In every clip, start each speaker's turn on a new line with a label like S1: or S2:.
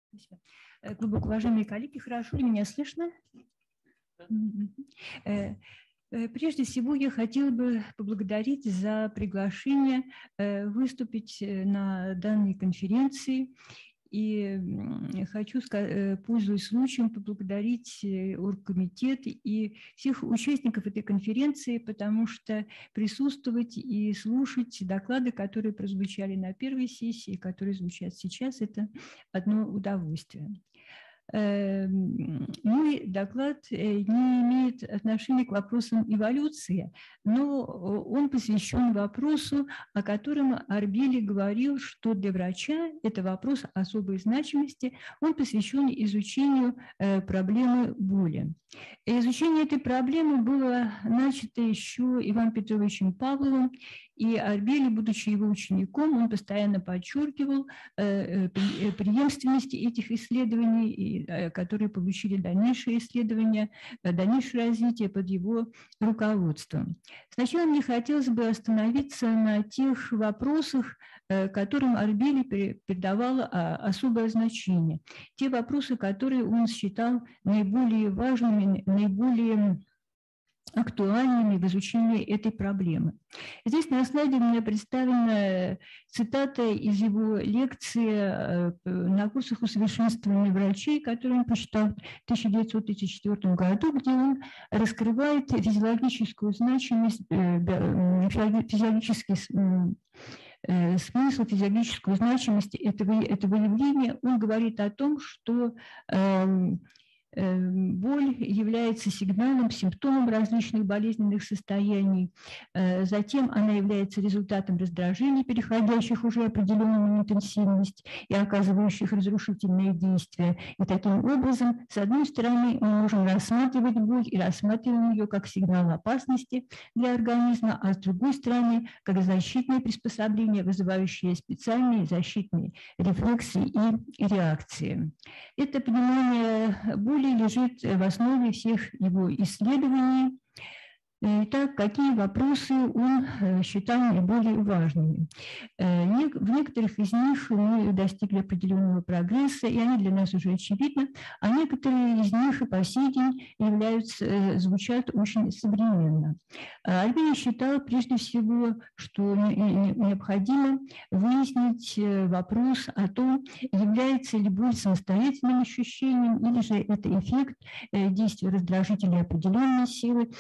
S1: Спасибо. Глубоко уважаемые коллеги, хорошо ли меня слышно? Прежде всего, я хотела бы поблагодарить за приглашение выступить на данной конференции. И хочу, пользуясь случаем, поблагодарить оргкомитет и всех участников этой конференции, потому что присутствовать и слушать доклады, которые прозвучали на первой сессии, которые звучат сейчас, это одно удовольствие. Мой доклад не имеет отношения к вопросам эволюции, но он посвящен вопросу, о котором Арбели говорил, что для врача это вопрос особой значимости, он посвящен изучению проблемы боли. Изучение этой проблемы было начато еще Иваном Петровичем Павловым, и Арбели, будучи его учеником, он постоянно подчеркивал преемственность этих исследований, которые получили дальнейшие исследования, дальнейшее развитие под его руководством. Сначала мне хотелось бы остановиться на тех вопросах, которым Арбели придавал особое значение. Те вопросы, которые он считал наиболее важными, наиболее актуальными в изучении этой проблемы. Здесь на слайде у меня представлена цитата из его лекции на курсах усовершенствования врачей, которую он прочитал в 1934 году, где он раскрывает физиологическую значимость, физиологический смысл, физиологическую значимость этого явления. Он говорит о том, что боль является сигналом, симптомом различных болезненных состояний. Затем она является результатом раздражений, переходящих уже определенную интенсивность и оказывающих разрушительные действия. И таким образом, с одной стороны, мы можем рассматривать боль и рассматриваем ее как сигнал опасности для организма, а с другой стороны, как защитное приспособление, вызывающее специальные защитные рефлексы и реакции. Это понимание боли лежит в основе всех его исследований. Итак, какие вопросы он считал наиболее важными? В некоторых из них мы достигли определенного прогресса, и они для нас уже очевидны, а некоторые из них и по сей день звучат очень современно. Арбели считал прежде всего, что необходимо выяснить вопрос о том, является ли боль самостоятельным ощущением, или же это эффект действия раздражителей определенной силы,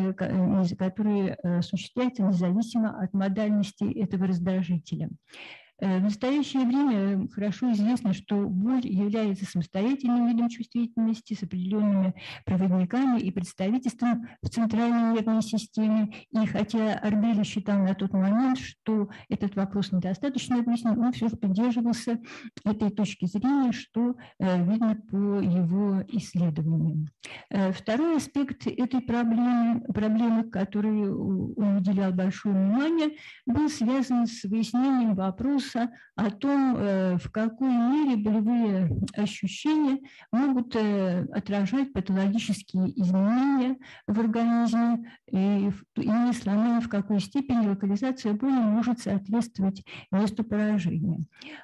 S1: которые осуществляются независимо от модальности этого раздражителя. В настоящее время хорошо известно, что боль является самостоятельным видом чувствительности с определенными проводниками и представительством в центральной нервной системе. И хотя Арбели считал на тот момент, что этот вопрос недостаточно объяснен, он все же придерживался этой точки зрения, что видно по его исследованиям. Второй аспект этой проблемы, которой он уделял большое внимание, был связан с выяснением вопроса о том, в какой мере болевые ощущения могут отражать патологические изменения в организме, и иными словами, в какой степени локализация боли может соответствовать месту поражения.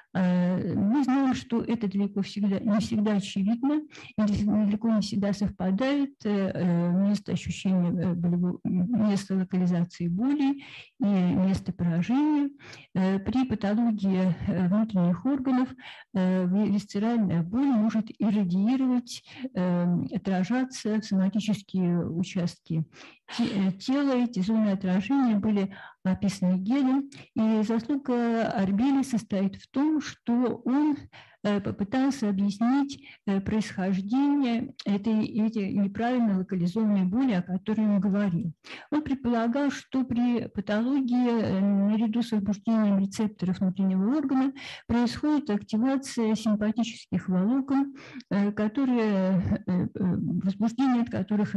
S1: Мы знаем, что это не всегда очевидно, и далеко не всегда совпадает место ощущения место локализации боли и место поражения. При патологии внутренних органов висцеральная боль может иррадиировать, отражаться в соматические участки тела. Эти зоны отражения были описаны Гелем, и заслуга Арбели состоит в том, что он попытался объяснить происхождение этой неправильно локализованной боли, о которой он говорил. Он предполагал, что при патологии наряду с возбуждением рецепторов внутреннего органа происходит активация симпатических волокон, возбуждение от которых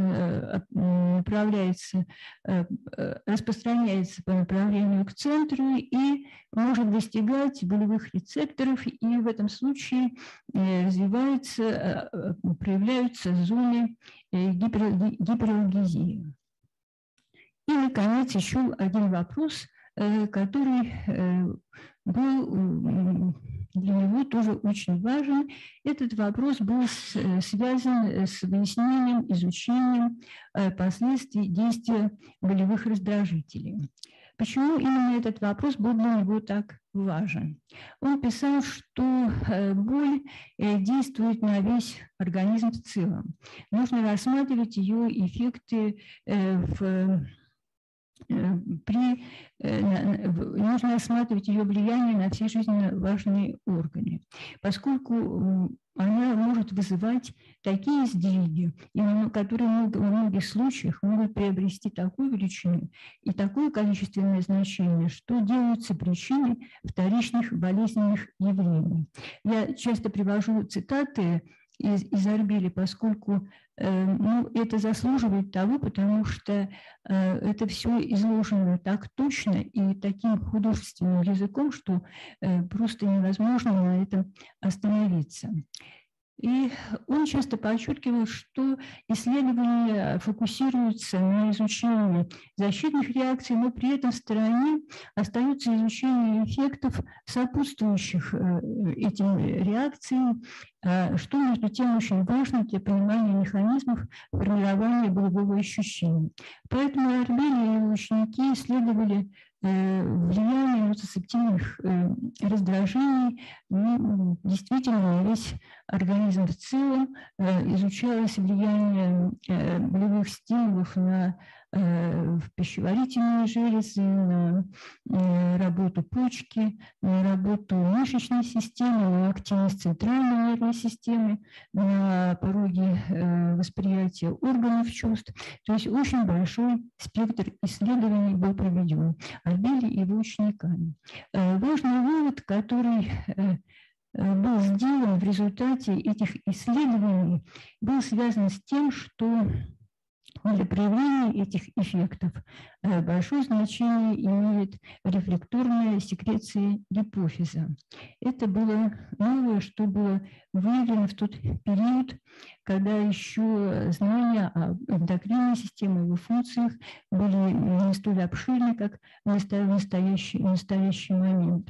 S1: распространяется по направлению к центру и может достигать болевых рецепторов, и в этом случае проявляются зоны гипералгезии. И, наконец, еще один вопрос, который был для него тоже очень важен. Этот вопрос был связан с выяснением, изучением последствий действия болевых раздражителей. Почему именно этот вопрос был для него так важен? Он писал, что боль действует на весь организм в целом. Нужно рассматривать ее эффекты нужно рассматривать ее влияние на все жизненно важные органы, поскольку она может вызывать такие сдвиги, которые в многих случаях могут приобрести такую величину и такое количественное значение, что делаются причиной вторичных болезненных явлений. Я часто привожу цитаты из Арбели, поскольку это заслуживает того, потому что это все изложено так точно и таким художественным языком, что просто невозможно на этом остановиться. И он часто подчеркивал, что исследования фокусируются на изучении защитных реакций, но при этом в стороне остается изучение эффектов, сопутствующих этим реакциям, что, между тем, очень важно для понимания механизмов формирования болевого ощущения. Поэтому Арбели и его ученики исследовали влияние нуцицептивных раздражений действительно на весь организм в целом, изучалось влияние болевых стимулов на пищеварительные железы, на работу почки, на работу мышечной системы, на активность центральной нервной системы, на пороги восприятия органов чувств. То есть очень большой спектр исследований был проведен Арбели и его учениками. Важный вывод, который был сделан в результате этих исследований, был связан с тем, что для проявления этих эффектов большое значение имеет рефлекторная секреция гипофиза. Это было новое, что было выявлено в тот период, когда еще знания об эндокринной системе, его функциях были не столь обширны, как в настоящий момент.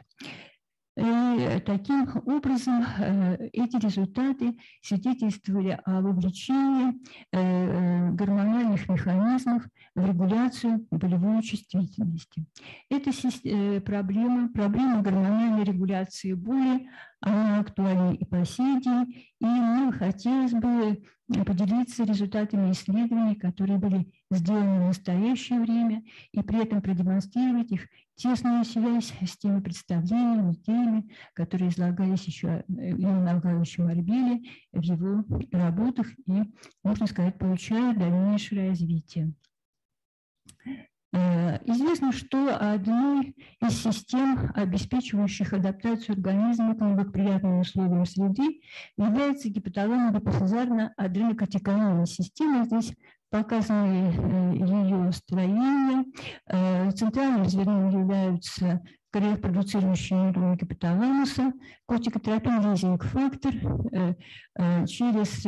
S1: И таким образом эти результаты свидетельствовали о вовлечении гормональных механизмов в регуляцию болевой чувствительности. Эта проблема гормональной регуляции боли, она актуальна и по сей день, и мне хотелось бы поделиться результатами исследований, которые были сделаны в настоящее время, и при этом продемонстрировать их тесную связь с теми представлениями, идеями, которые излагались еще Иваном Навгаевичем Арбели в его работах и, можно сказать, получают дальнейшее развитие. Известно, что одной из систем, обеспечивающих адаптацию организма к неблагоприятным условиям среды, является гипоталамо-гипофизарно-адренокортикальная система. Здесь показаны ее строение. Центральным звеном являются продуцирующие нейроны гипоталамуса, кортикотропин-лизинг-фактор, через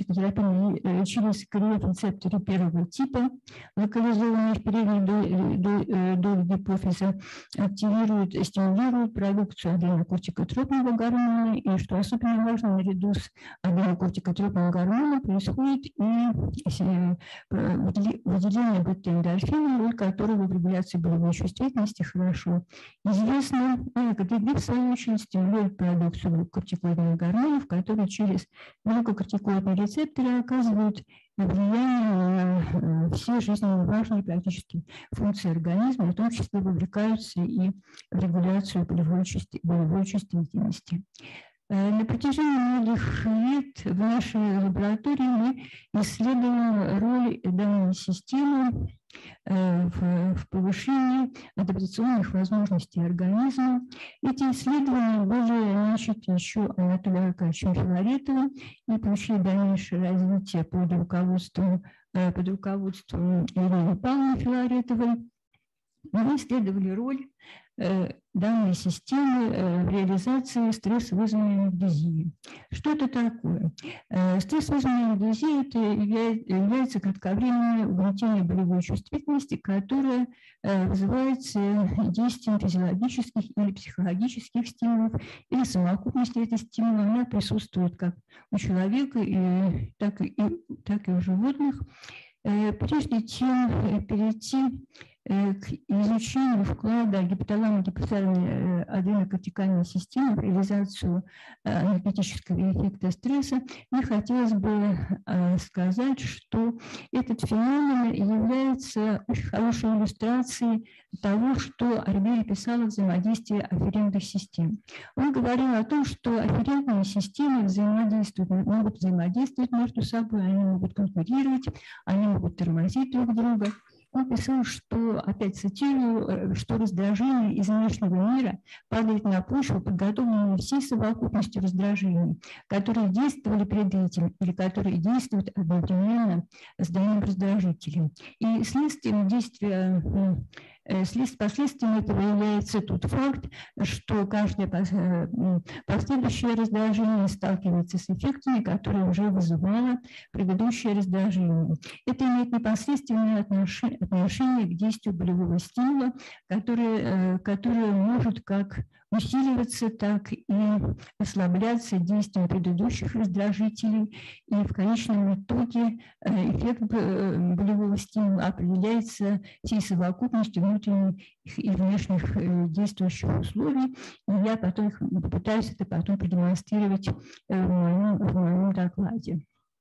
S1: рецепторы первого типа, локализованные в передней доле гипофиза, стимулируют продукцию адренокортикотропного гормона, и, что особенно важно, наряду с адренокортикотропным гормоном происходит и выделение бета-эндорфина, роль которого в регуляции болевой чувствительности хорошо известно. ГДГ, в свою очередь, стимулирует продукцию кортикоидных гормонов, которые через глюкокортикоидные рецепторы оказывают влияние на все жизненно важные практически функции организма, в том числе вовлекаются и в регуляцию болевой чувствительности. На протяжении многих лет в нашей лаборатории мы исследуем роль данной системы в повышении адаптационных возможностей организма. Эти исследования были начаты еще Анатолием Аркадьевичем Филаретовым и получили дальнейшее развитие под руководством Елены Павловны Филаретовой. Мы исследовали роль данной системы в реализации стресс, вызванной анестезией. Что это такое? Стресс, вызванный анестезией, это является кратковременное угнетение болевой чувствительности, которое вызывается действием физиологических или психологических стимулов, или совокупности этих стимулов. Она присутствует как у человека, так и у животных. Прежде чем перейти к изучению вклада гипоталамо-гипофизарной адренокортикальной системы в реализацию энергетического эффекта стресса, мне хотелось бы сказать, что этот феномен является очень хорошей иллюстрацией того, что Арбери писал о взаимодействии афферентных систем. Он говорил о том, что афферентные системы могут взаимодействовать между собой, они могут конкурировать, они могут тормозить друг друга. Он писал, что, опять цитирую, что раздражение из внешнего мира падает на почву, подготовленную всей совокупностью раздражений, которые действовали перед этим или которые действуют одновременно с данным раздражителем. И следствием действия последствием этого является тот факт, что каждое последующее раздражение сталкивается с эффектами, которые уже вызывало предыдущее раздражение. Это имеет непосредственное отношение к действию болевого стимула, которое может как усиливаться, так и ослабляться действием предыдущих раздражителей. И в конечном итоге эффект болевого стимула определяется всей совокупностью внутренних и внешних действующих условий. И я попытаюсь это потом продемонстрировать в моем докладе.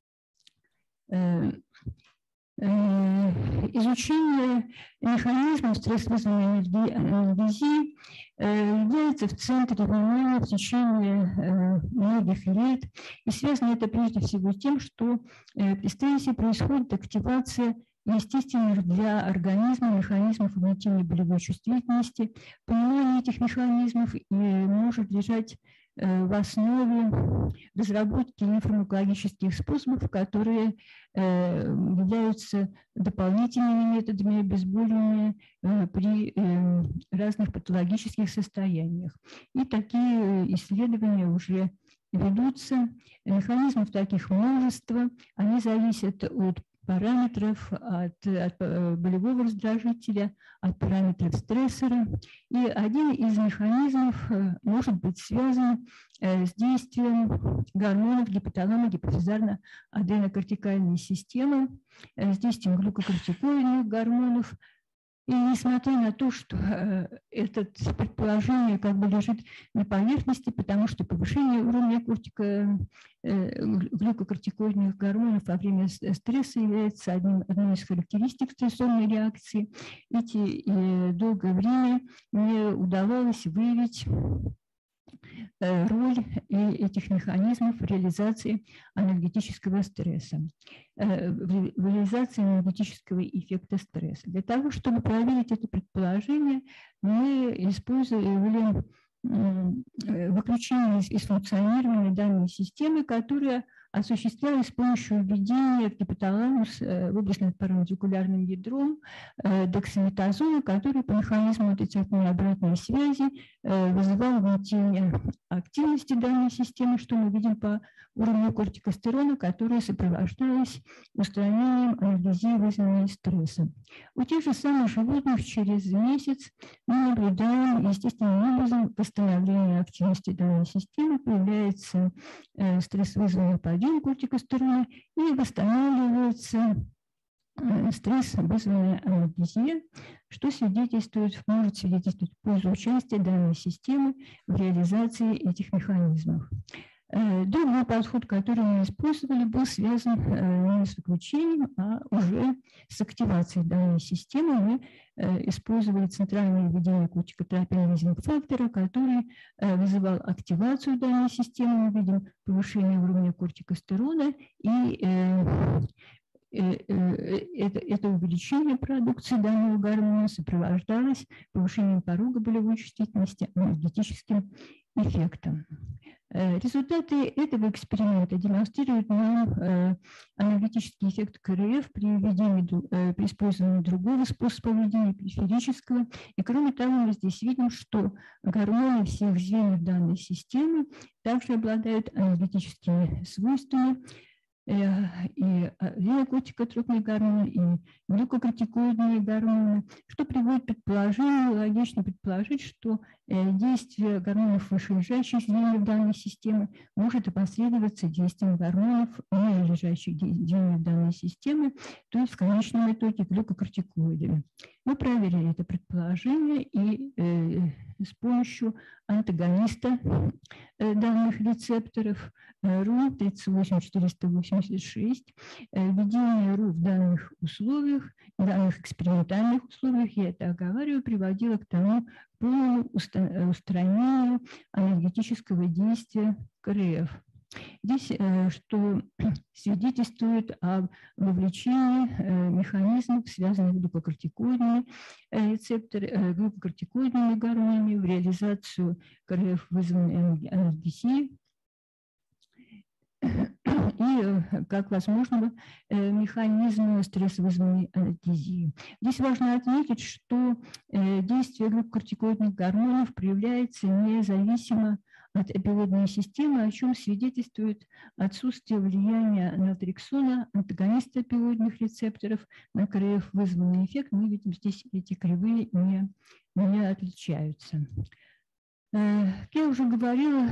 S1: Изучение механизмов стресс-вызванной анестезии является в центре внимания в течение многих лет. И связано это прежде всего с тем, что при стрессе происходит активация естественных для организма механизмов угнетения болевой чувствительности. Понимание этих механизмов может лежать в основе разработки нефармакологических способов, которые являются дополнительными методами обезболивания при разных патологических состояниях. И такие исследования уже ведутся. Механизмов таких множество. Они зависят от параметров, от болевого раздражителя, от параметров стрессора. И один из механизмов может быть связан с действием гормонов гипоталамо-гипофизарно-адренокортикальной системы, с действием глюкокортикоидных гормонов. И несмотря на то, что это предположение как бы лежит на поверхности, потому что повышение уровня глюкокортикоидных гормонов во время стресса является одной из характеристик стрессовой реакции, долгое время мне удавалось выявить роль этих механизмов в реализации анальгетического стресса, в реализации анальгетического эффекта стресса. Для того, чтобы проверить это предположение, мы использовали выключение из функционирования данной системы, которая осуществлялась с помощью введения в гипоталамус в областно-парамедикулярным ядром дексаметазона, который по механизму отрицательной обратной связи вызывал угнетение активности данной системы, что мы видим по уровню кортикостерона, которое сопровождалось устранением анестезии, вызванной стрессом. У тех же самых животных через месяц мы наблюдаем естественным образом восстановление активности данной системы, появляется стресс, вызванный падением кортикостерона, и восстанавливается стресс, вызванная анестезия, что может свидетельствовать в пользу участия данной системы в реализации этих механизмов. Другой подход, который мы использовали, был связан не с выключением, а уже с активацией данной системы. Мы использовали центральное введение кортикотропинного фактора, который вызывал активацию данной системы. Мы видим повышение уровня кортикостерона, и это увеличение продукции данного гормона сопровождалось повышением порога болевой чувствительности, анальгетическим эффектом. Результаты этого эксперимента демонстрируют нам аналитический эффект КРФ при использовании другого способа введения периферического. И кроме того, мы здесь видим, что гормоны всех звеньев данной системы также обладают аналитическими свойствами, и линокортикотропные гормоны, и глюкокортикоидные гормоны, что приводит к предположению, логично предположить, что действие гормонов вышележащих звеньев данной системы может опосредоваться действием гормонов нижележащих звеньев данной системы, то есть в конечном итоге глюкокортикоидами. Мы проверили это предположение и с помощью антагониста данных рецепторов РУ 38486, введение РУ в данных условиях, данных экспериментальных условиях, я это оговариваю, приводило к тому полному устранению анальгетического действия КРФ. Здесь что свидетельствует о вовлечении механизмов, связанных с глюкокортикоидными рецепторами, глюкокортикоидными гормонами в реализацию КРФ, вызванной анальгезией, и как возможного механизма стресса, вызванной анальгезией. Здесь важно отметить, что действие глюкокортикоидных гормонов проявляется независимо от опиоидной системы, о чем свидетельствует отсутствие влияния налтрексона, антагониста опиоидных рецепторов, на КРФ вызванный эффект. Мы видим, здесь эти кривые не отличаются. Как я уже говорила,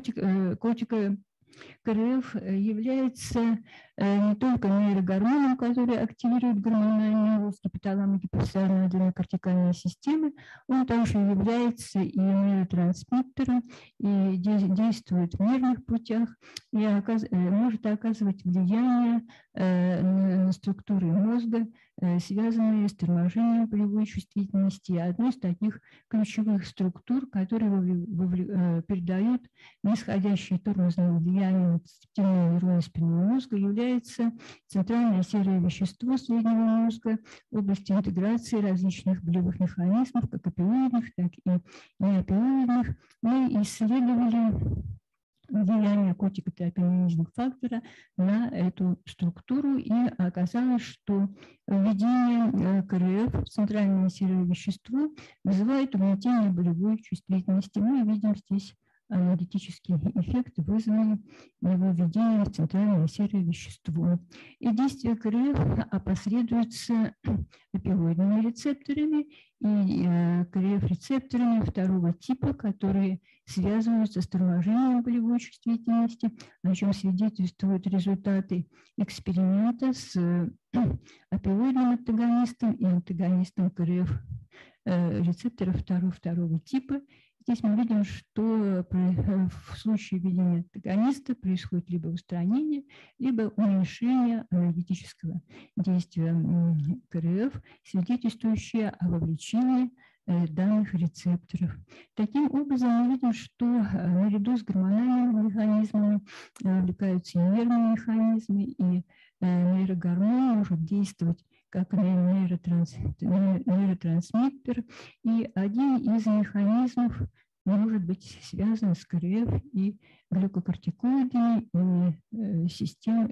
S1: КРФ является не только нейрогормоном, который активирует гормональный рост гипоталамо-гипофизарной аденокортикальной системы, он также является и нейротрансмиттером, и действует в нервных путях, и может оказывать влияние на структуры мозга, связанные с торможением полевой чувствительности. Одной из таких ключевых структур, которые передают нисходящее тормозное влияние на цепительные нейроны спинного мозга, является центральное серое вещество среднего мозга в области интеграции различных болевых механизмов, как опиоидных, так и неопиоидных. Мы исследовали влияние кортикотерапевтического фактора на эту структуру, и оказалось, что введение КРФ в центральное серое вещество вызывает угнетение болевой чувствительности. Мы видим здесь аналитический эффект, вызванный его введением в центральное серое вещество. И действие КРФ опосредуется опиоидными рецепторами и КРФ-рецепторами второго типа, которые связываются с торможением болевой чувствительности, о чем свидетельствуют результаты эксперимента с опиоидным антагонистом и антагонистом КРФ-рецепторов второго типа. Здесь мы видим, что в случае введения антагониста происходит либо устранение, либо уменьшение аналитического действия КРФ, свидетельствующее о вовлечении данных рецепторов. Таким образом, мы видим, что наряду с гормональными механизмами вовлекаются и нервные механизмы, и нейрогормон может действовать как нейротрансмиттер, и один из механизмов может быть связан с КРФ и глюкокортикоидами, и системой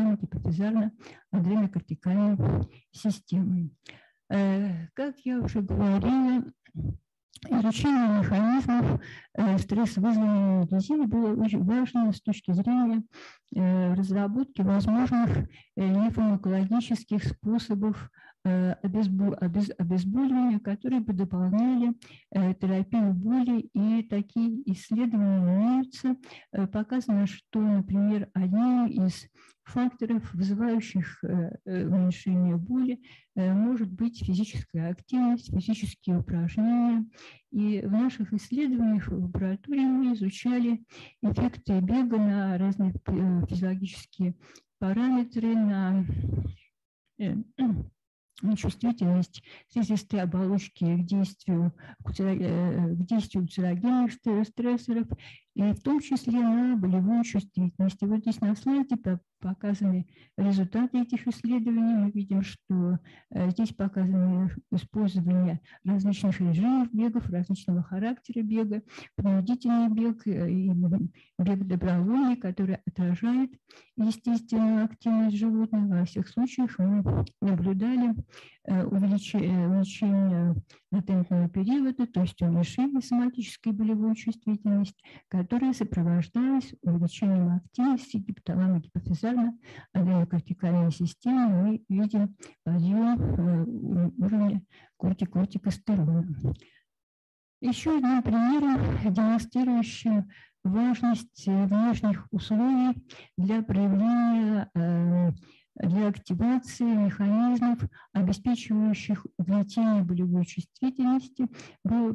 S1: гипоталамо-гипофизарно-адренокортикальной системой. Как я уже говорила, изучение механизмов стресса, вызванного анальгезией, было очень важно с точки зрения разработки возможных нефармакологических способов обезболивания, которые бы дополняли терапию боли, и такие исследования имеются. Показано, что, например, одним из факторов, вызывающих уменьшение боли, может быть физическая активность, физические упражнения. И в наших исследованиях в лаборатории мы изучали эффекты бега на разные физиологические параметры, на чувствительность слизистой оболочки к действию циррогенных стрессоров, и в том числе на болевую чувствительность. И вот здесь на слайде показаны результаты этих исследований. Мы видим, что здесь показано использование различных режимов бегов, различного характера бега, принудительный бег и бег добровольный, который отражает естественную активность животных. Во всех случаях мы наблюдали увеличение латентного периода, то есть уменьшение соматической болевой чувствительности, которая сопровождалась увеличением активности гипоталамо-гипофизарно-аденокортикальной системы. Мы видим подъем уровня кортикостерона. Еще одним примером, демонстрирующим важность внешних условий для проявления, для активации механизмов, обеспечивающих угнетение болевой чувствительности, был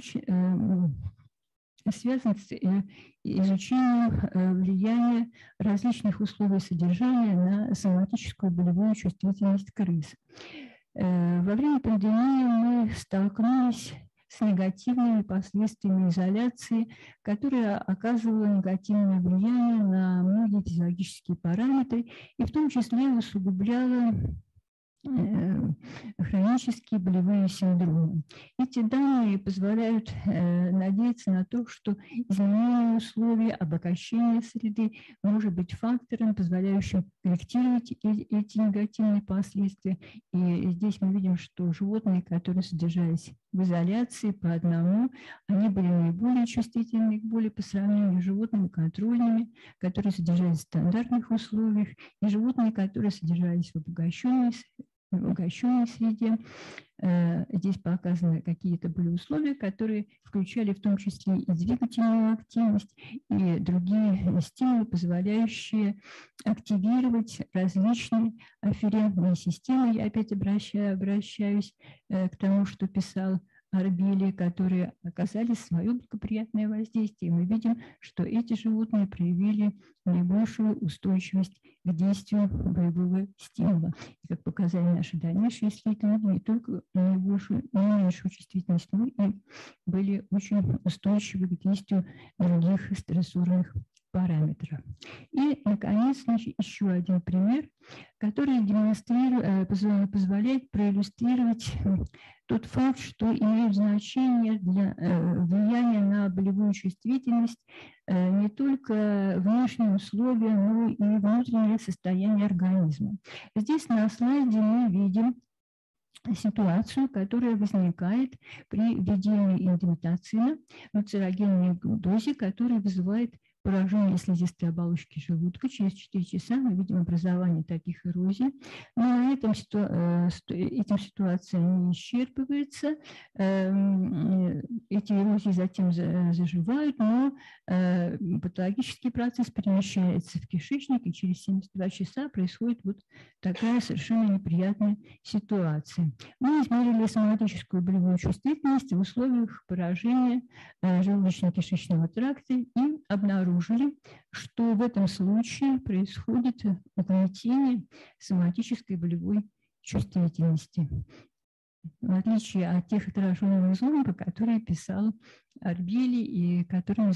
S1: связан с изучением влияния различных условий содержания на соматическую болевую чувствительность крыс. Во время пандемии мы столкнулись с негативными последствиями изоляции, которая оказывала негативное влияние на многие физиологические параметры и в том числе усугубляла хронические болевые синдромы. Эти данные позволяют надеяться на то, что изменение условий, обогащение среды может быть фактором, позволяющим корректировать эти негативные последствия. И здесь мы видим, что животные, которые содержались в изоляции по одному, они были наиболее чувствительны к боли по сравнению с животными контрольными, которые содержались в стандартных условиях, и животные, которые содержались в обогащенной среде. Здесь показаны какие-то были условия, которые включали в том числе и двигательную активность, и другие стимулы, позволяющие активировать различные афферентные системы. Я опять обращаюсь к тому, что писал Арбели, которые оказали свое благоприятное воздействие. Мы видим, что эти животные проявили наибольшую устойчивость к действию боевого стимула. И, как показали наши дальнейшие исследования, не только наибольшую, но и меньшую чувствительность, но и были очень устойчивы к действию других стрессорных параметров. И, наконец, еще один пример, который позволяет проиллюстрировать тот факт, что имеет значение для влияния на болевую чувствительность не только внешние условия, но и внутреннее состояние организма. Здесь на слайде мы видим ситуацию, которая возникает при введении индомитоцина в нуцирогенной дозе, которая вызывает поражение слизистой оболочки желудка. Через 4 часа мы видим образование таких эрозий. Но на этом этим ситуация не исчерпывается. Эти эрозии затем заживают, но патологический процесс перемещается в кишечник, и через 72 часа происходит вот такая совершенно неприятная ситуация. Мы измерили соматическую болевую чувствительность в условиях поражения желудочно-кишечного тракта и обнаружили, что в этом случае происходит угнетение соматической болевой чувствительности. В отличие от тех отраженных зон, которые писал Арбели и которым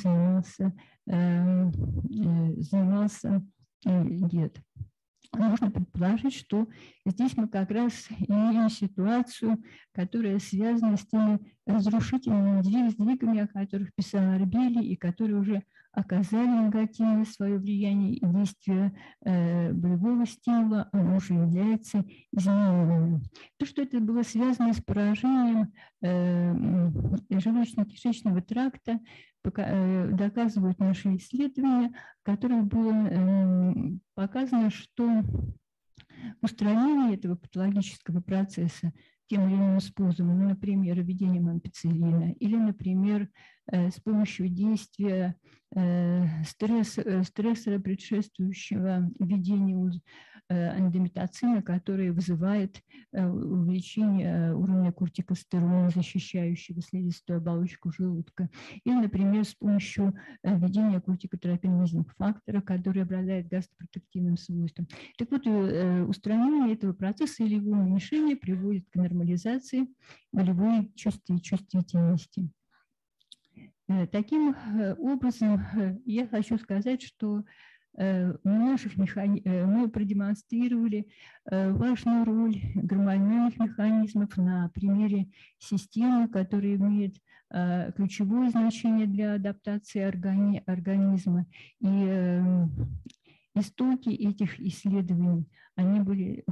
S1: занимался Гет. Можно предположить, что здесь мы как раз имеем ситуацию, которая связана с теми разрушительными сдвигами, о которых писал Арбели, и которые уже оказали негативное свое влияние, и действие болевого стимула, оно уже является измененным. То, что это было связано с поражением желудочно-кишечного тракта, доказывают наши исследования, в которых было показано, что устранение этого патологического процесса тем или иным способом, ну, например, введением ампицилина или, например, с помощью действия стрессора, предшествующего введению эндомитоцина, который вызывает увеличение уровня кортикостерона, защищающего слизистую оболочку желудка, или, например, с помощью введения кортикотропинизных фактора, который обладает гастропротективным свойством. Так вот, устранение этого процесса или его уменьшение приводит к нормализации болевой чувствительности. Таким образом, я хочу сказать, что мы продемонстрировали важную роль гормональных механизмов на примере системы, которая имеет ключевое значение для адаптации организма. И истоки этих исследований, они были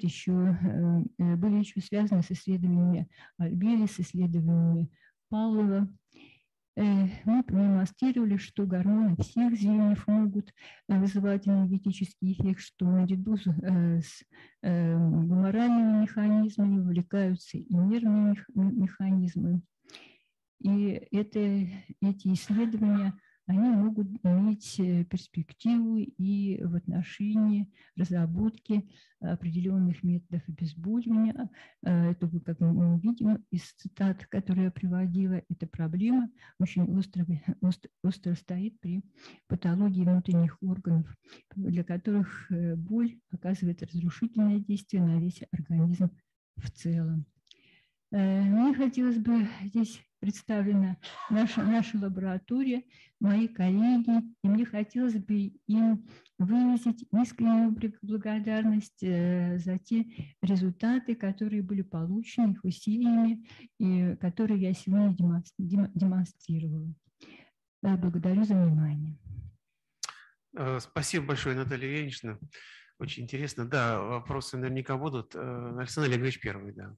S1: еще связаны с исследованиями Альбери, с исследованиями Павлова. Мы продемонстрировали, что гормоны всех звеньев могут вызывать энергетический эффект, что наряду с гуморальными механизмами вовлекаются и нервные механизмы. И эти исследования, они могут иметь перспективу и в отношении разработки определенных методов обезболивания. Это, как мы видим из цитат, которые я приводила, эта проблема очень остро стоит при патологии внутренних органов, для которых боль оказывает разрушительное действие на весь организм в целом. Мне хотелось бы здесь представлена наша лаборатория, мои коллеги, и мне хотелось бы им выразить искреннюю благодарность за те результаты, которые были получены их усилиями и которые я сегодня демонстрировала. Благодарю за внимание.
S2: Спасибо большое, Наталья Ильинична. Очень интересно. Да, вопросы наверняка будут. Александр Олегович первый, да.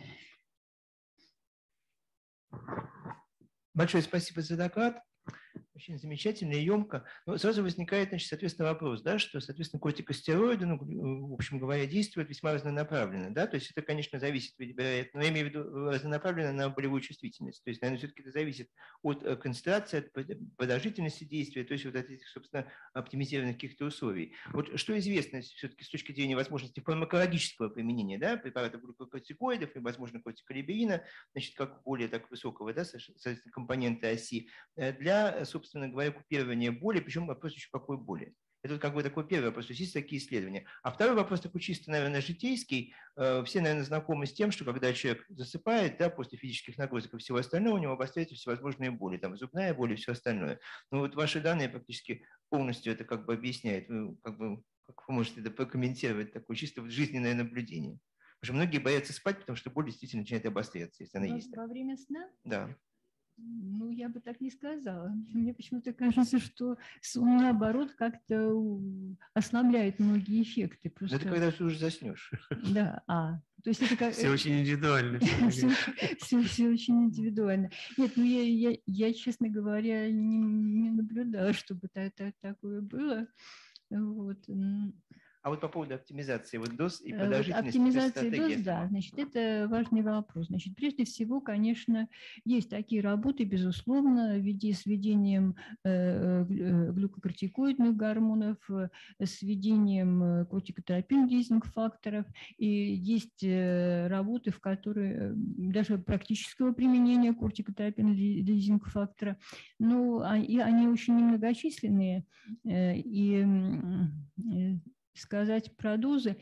S3: Большое спасибо за доклад. Очень замечательно и емко. Но сразу возникает, значит, соответственно, вопрос, да, что, соответственно, кортикостероиды, ну, в общем говоря, действуют весьма разнонаправленно. Да? То есть это, конечно, зависит, вероятно, но я имею в виду разнонаправленно на болевую чувствительность. То есть, наверное, все-таки это зависит от концентрации, от продолжительности действия, то есть вот от этих, собственно, оптимизированных каких-то условий. Вот что известно все-таки с точки зрения возможности фармакологического применения, да, препаратов глюкокортикоидов и, возможно, кортиколиберина, значит, как более так высокого, да, соответственно, компонента оси, для, собственно говоря, купирования боли, причем вопрос еще какой боли. Это вот как бы такой первый вопрос, то есть есть такие исследования. А второй вопрос такой чисто, наверное, житейский. Все, наверное, знакомы с тем, что когда человек засыпает, да, после физических нагрузок и всего остального, у него обостряются всевозможные боли, там зубная боль и все остальное. Но вот ваши данные практически полностью это как бы объясняют. Вы, как вы можете это прокомментировать, такое чисто жизненное наблюдение? Потому что многие боятся спать, потому что боль действительно начинает обостряться, если она есть.
S1: Во время сна?
S3: Да.
S1: Ну, я бы так не сказала. Мне почему-то кажется, что сон, наоборот, как-то ослабляет многие эффекты. Просто...
S3: Это когда ты уже заснешь.
S1: Да, то есть это как...
S2: Все очень индивидуально.
S1: Все очень индивидуально. Нет, ну я, честно говоря, не наблюдала, чтобы такое было. Вот.
S3: А вот по поводу оптимизации вот доз и продолжительности
S1: оптимизации доз, да, значит, это важный вопрос. Значит, прежде всего, конечно, есть такие работы, безусловно, с введением глюкокортикоидных гормонов, с введением кортикотропин-лизинг факторов, и есть работы, в которые даже практического применения кортикотропин-лизинг фактора, но они очень немногочисленные, и сказать про дозы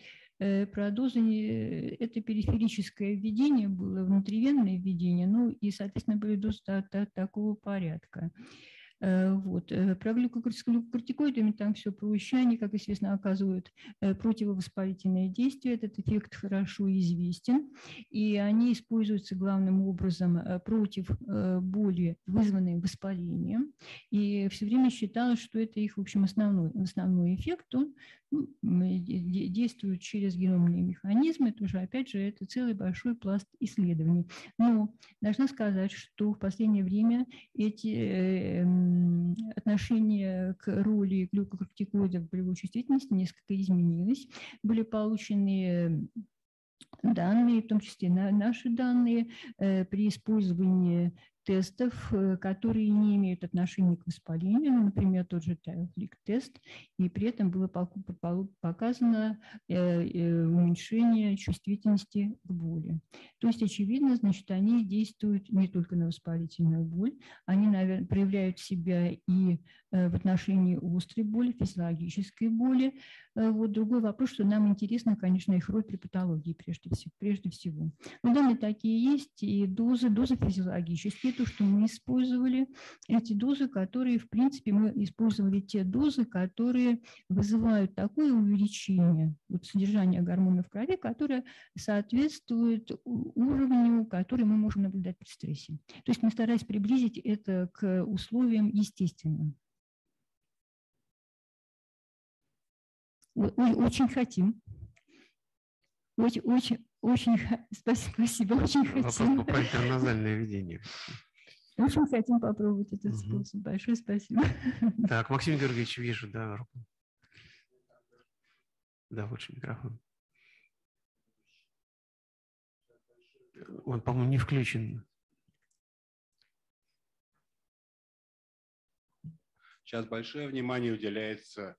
S1: это периферическое введение было, внутривенное введение, ну и, соответственно, были дозы такого порядка. Вот. Про глюкокортикоидами там все проще, они, как известно, оказывают противовоспалительное действие, этот эффект хорошо известен, и они используются главным образом против боли, вызванной воспалением, и все время считалось, что это их, в общем, основной эффект, он действует через геномные механизмы, тоже, опять же, это целый большой пласт исследований. Но должна сказать, что в последнее время эти отношение к роли глюкокортикоидов в болевой чувствительности несколько изменилось. Были получены данные, в том числе наши данные, при использовании тестов, которые не имеют отношения к воспалению, например, тот же флик-тест, и при этом было показано уменьшение чувствительности к боли. То есть, очевидно, значит, они действуют не только на воспалительную боль, они, наверное, проявляют себя и в отношении острой боли, физиологической боли. Вот другой вопрос, что нам интересно, конечно, их роль при патологии прежде всего. Но данные такие есть, и дозы физиологические вообще то, что мы использовали, эти дозы, которые, в принципе, мы использовали те дозы, которые вызывают такое увеличение содержания гормонов в крови, которое соответствует уровню, который мы можем наблюдать при стрессе. То есть мы старались приблизить это к условиям естественным. Очень хотим. Очень спасибо, очень хотим.
S2: Вопрос про интерназальное введение.
S1: Очень хотим попробовать этот способ. Большое спасибо.
S2: Так, Максим Георгиевич, вижу, да, руку. Да, лучше микрофон. Он, по-моему, не включен.
S4: Сейчас большое внимание уделяется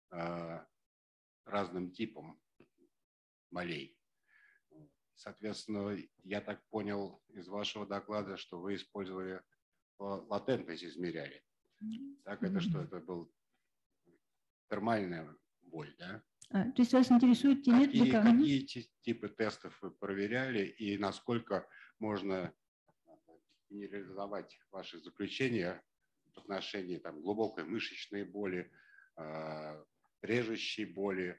S4: разным типам болей. Соответственно, я так понял из вашего доклада, что вы использовали латентность, измеряли. Так, это что? Это был термальная боль, да?
S1: То есть вас интересует те методы,
S4: какие типы тестов вы проверяли и насколько можно генерализовать ваши заключения в отношении глубокой мышечной боли, режущей боли,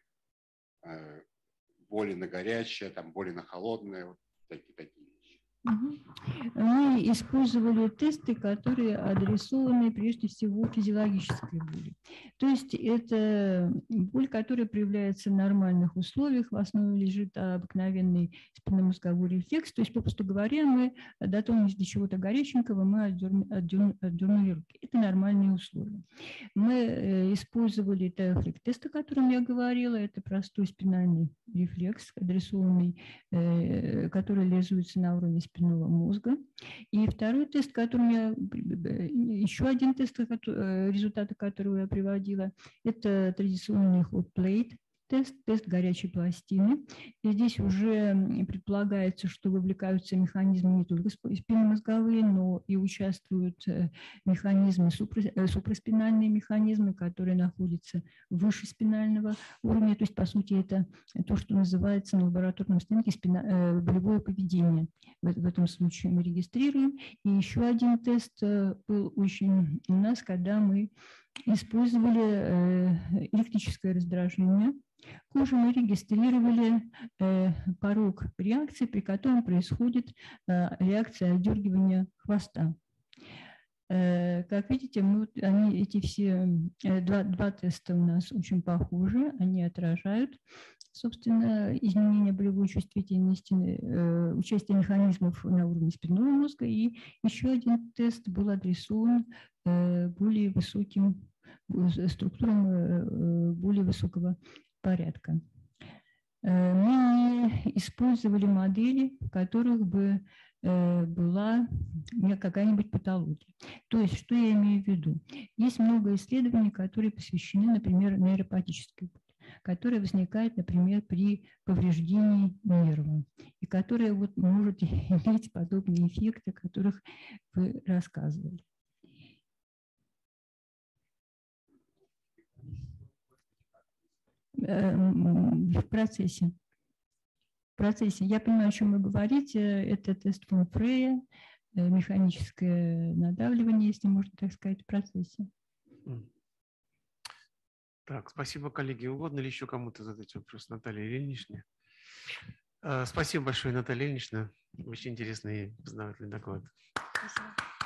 S4: боли на горячее, боли на холодное, вот такие вещи.
S1: Мы использовали тесты, которые адресованы прежде всего физиологической боли. То есть это боль, которая проявляется в нормальных условиях, в основе лежит обыкновенный спинномозговой рефлекс. То есть, попросту говоря, мы дотронулись до чего-то горяченького, мы отдернули руки. Это нормальные условия. Мы использовали теофлек-тест, о котором я говорила. Это простой спинальный рефлекс, адресованный, который реализуется на уровне спинного мозга. И второй тест, еще один тест, результаты которого я приводила, это традиционный hot plate тест горячей пластины. И здесь уже предполагается, что вовлекаются механизмы не только спинномозговые, но и участвуют механизмы, супраспинальные механизмы, которые находятся выше спинального уровня. То есть, по сути, это то, что называется на лабораторном снимке болевое поведение. В этом случае мы регистрируем. И еще один тест был очень у нас, когда мы использовали электрическое раздражение кожи, мы регистрировали порог реакции, при котором происходит реакция отдергивания хвоста. Как видите, эти все два теста у нас очень похожи, они отражают, собственно, изменение болевой чувствительности, участие механизмов на уровне спинного мозга. И еще один тест был адресован более высоким структурам более высокого порядка. Мы использовали модели, в которых бы была какая-нибудь патология. То есть, что я имею в виду? Есть много исследований, которые посвящены, например, нейропатической боли, которая возникает, например, при повреждении нерва, и которая может иметь подобные эффекты, о которых вы рассказывали. В процессе. Я понимаю, о чем вы говорите. Это тест фон Фрея, механическое надавливание, если можно так сказать, в процессе.
S2: Так, спасибо, коллеги. Угодно ли еще кому-то задать вопрос Наталье Ильиничне? Спасибо большое, Наталья Ильинична. Очень интересный и познавательный доклад.
S1: Спасибо.